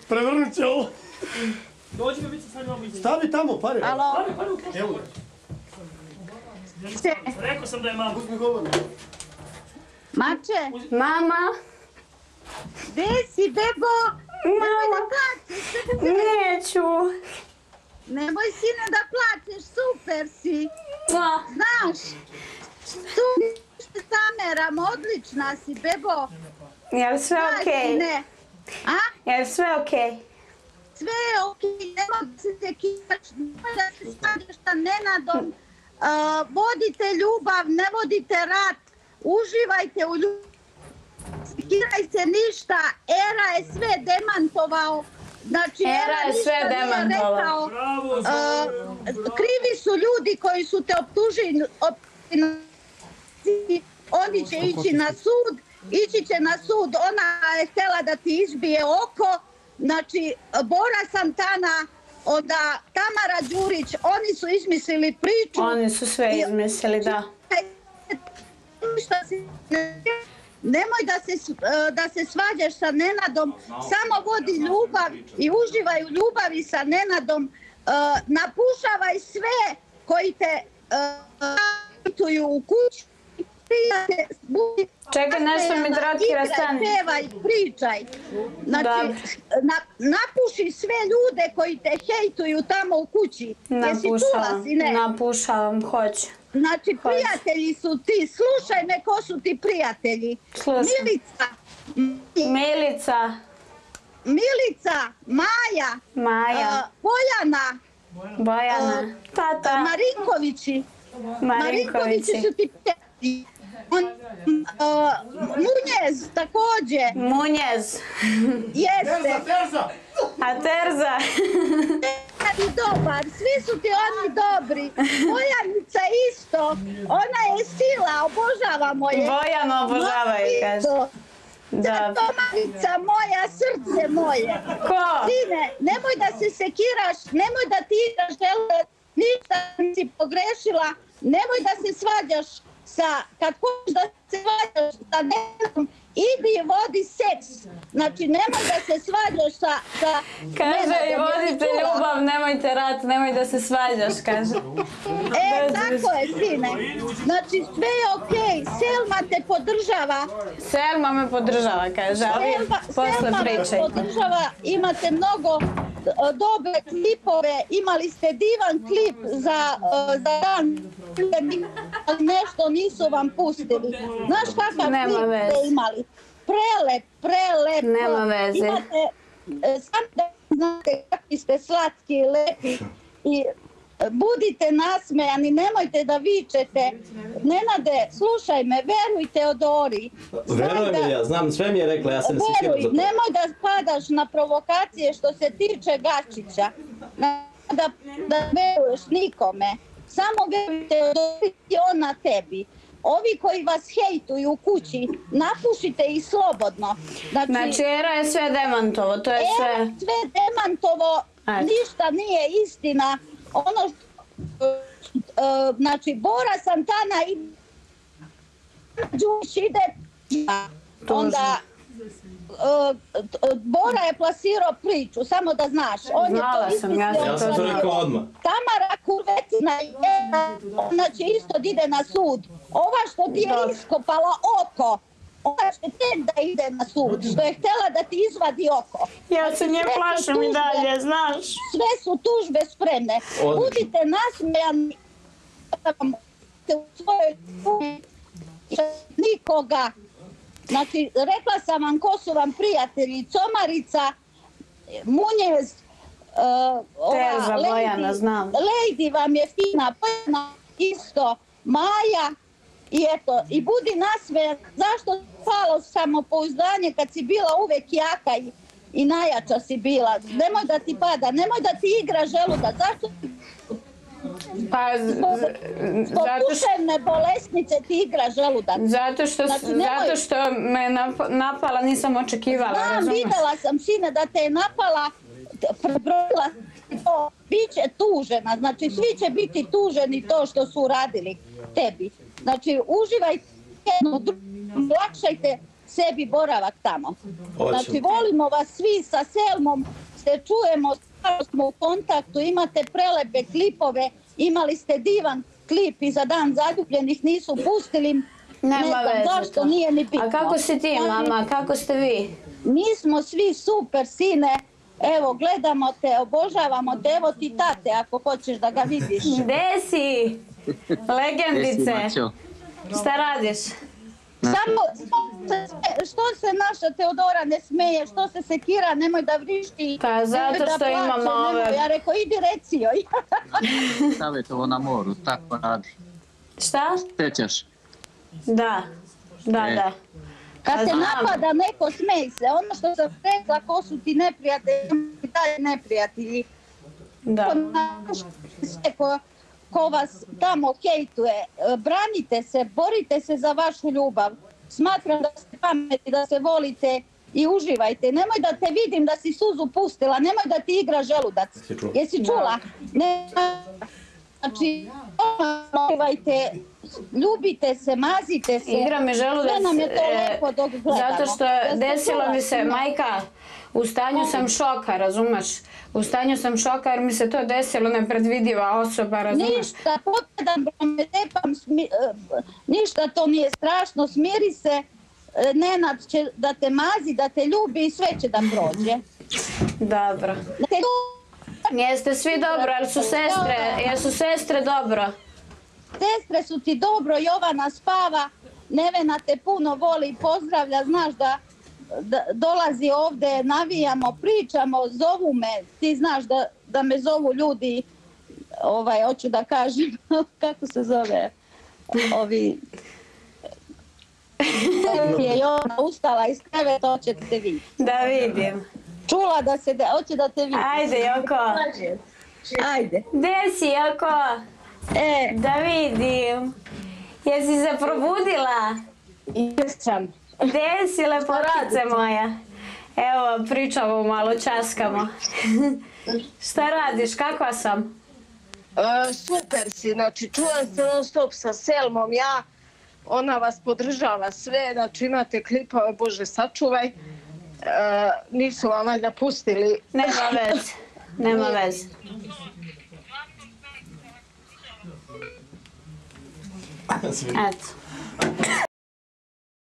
Prevrnut će ovo. Dođi ga, Vica, sad imamo izgled. Stavi tamo pare. Alo? Pare u košu. Evo. Rekao sam da je mama. Uzmi govor. Mače, Mama, gde si, bebo? Nemoj da plačeš. neću. Nemoj, sine, da plačeš, super si. Ma, Znaš, super se zameram, odlična si, bebo. jel sve Znaš, okej? sine. A? Jel sve okej? Sve je okej, nemoj da se sekiraš, nemoj da se svađaš sa Nenadom. Vodite ljubav, ne vodite rat. Uživajte u ljubav. Sekiraj se ništa, Era je sve demantovao. Znači, Era je sve ništa nije demantovala. rekao. Bravo, Krivi su ljudi koji su te optužili, oni će ići na sud, ići će na sud, ona je htjela da ti izbije oko, znači Bora Santana, onda Tamara Đurić, oni su izmislili priču. Oni su sve izmislili, da. Nemoj da se svađaš sa Nenadom, samo vodi ljubav i uživaj u ljubavi sa Nenadom. Napušavaj sve koji te putuju u kuću. Čekaj, nešto mi Dratkira stane. Pevaj, pričaj. Znači, napuši sve ljude koji te hejtuju tamo u kući. Jesi čula, sine? Napušavam, hoću. Znači, prijatelji su ti. Slušaj me, ko su ti prijatelji. Slušaj. Milica, Maja, Bojana, tata, Marinkovići su ti prijatelji. Munjez također. Munjez. Jeste. A Terza? Dobar, svi su ti oni dobri. Bojanica isto. Ona je sila, obožavamo je. Bojan obožava je, kaže. Tomanica moja, srce moje. Ko? Sine, nemoj da se sekiraš, nemoj da ti igraš žele, ništa nisi pogrešila, nemoj da se svađaš kad hoćeš da se svađaš sa nekom, idi i vodi seks. Znači, nemoj da se svađaš sa kaže i vodite ljubav, nemojte rat, nemoj da se svađaš, kaže. Tako je, sine. Znači, sve je okej. Selma te podržava. Selma me podržava, kaže, ali posle pričaj. Selma me podržava, imate mnogo dobre klipove, imali ste divan klip za dan, ali nešto nisu vam pustili. Znaš kakav klip ste imali? Prelep. Nema veze. Imate, samo da znate kakvi ste slatki i lepi i budite nasmejani, nemojte da vičete. Nenade, slušaj me, veruj Teodori. Verujem ja, znam, sve mi je rekla, ja se ne sekiram za to. Nemoj da spadaš na provokacije što se tiče Gačića. Da veruješ nikome. Samo veruj Teodori i on na tebi. Ovi koji vas hejtuju u kući, napušite ih slobodno. Znači, Era je sve demantovo, to je sve... Era sve demantovo, ništa nije istina. Ono znači, Bora Santana i Đurić ide, onda Bora je plasirao priču, samo da znaš. Znala sam, ja sam to rekao odmah. Tamara Kurvetina, ona će isto da ide na sud. Ova što ti je iskopala oko, ona će tek da ide na sud, što je htjela da ti izvadi oko. Ja se nje plašim i dalje, znaš. Sve su tužbe spremne. Budite nasmejani u svojoj nikoga. Znači, rekla sam vam ko su vam prijatelji. Comarica, Munjez, Terza, Bojana, znam. Lady vam je fina, Bojana isto, Maja. I eto, i budi nasmejan. Zašto palo samopouzdanje kad si bila uvek jaka i najjača si bila? Nemoj da ti pada, nemoj da ti igra želuda. Zašto? Zbog duševne bolesnice ti igra želudac. Zato što me napala, nisam očekivala. Znam, videla sam, sine, da te je napala, prebrojila to, bit će tužena. Znači, svi će biti tuženi to što su uradili tebi. Znači, uživajte jedno drugo, lakšajte sebi boravak tamo. Hoćemo. Znači, volimo vas svi sa Selmom, se čujemo, stvarno smo u kontaktu, imate prelepe klipove, imali ste divan klip i za Dan zaljubljenih nisu pustili, ne Nema znam veze zašto, to. nije ni bitno. A kako si ti, mama? Kako ste vi? Mi smo svi super, sine, evo, gledamo te, obožavamo te, evo ti tate, ako hoćeš da ga vidiš. Gde si? Legendice. Šta radiš? Samo, što se naša Teodora ne smeje, što se sekira, nemoj da vrišti. Pa zato nemoj da što plače, imamo ove- nemoj. Ja rekao, idi reci joj. Savjetovo na moru, tako radi. Šta? Sjećaš? Da. Da. Kad te Znam. napada neko, smej se. Ono što sam rekla, ko su ti neprijatelji, i dalje neprijatelji. Da. Sve ko vas tamo hejtuje, branite se, borite se za vašu ljubav. Smatram da ste pametni, da se volite i uživajte. Nemoj da te vidim da si suzu pustila, nemoj da ti igra želudac. Jesi čula? Ne, znači, uživajte, ljubite se, mazite se. Igra mi želudac, Sve nam je to lepo dok gledamo. zato što Jeste desilo čula? mi se, majka, u stanju sam šoka, razumeš? U stanju sam šoka jer mi se to desilo, nepredvidiva osoba, razumeš? Ništa, pogledam, tepam, ništa to nije strašno, smiri se, Nenad će da te mazi, da te ljubi i sve će da prođe. Dobro. Da te ljubi, Jeste svi dobro, jesu sestre dobro? sestre su ti dobro, Jovana spava, Nevena te puno voli i pozdravlja, znaš da dolazi ovdje, navijamo, pričamo, zovu me, ti znaš da me zovu ljudi, hoću da kažem, kako se zove, je Jovana ustala iz kreveta, hoćete vidjeti. Da vidim. Čula da se, hoće da te vidi. Ajde, Joko. Ajde. Gde si, Joko? Da vidim. Jesi se probudila? Jesam. Gde si, lepotice moja? Evo, pričamo malo, časkamo. Šta radiš, kakva sam? Super si, znači čuvam se non stop sa Selmom, ona vas podržava sve, znači imate klipove, Bože sačuvaj, nisu vam valjda pustili. Nema veze. Eto.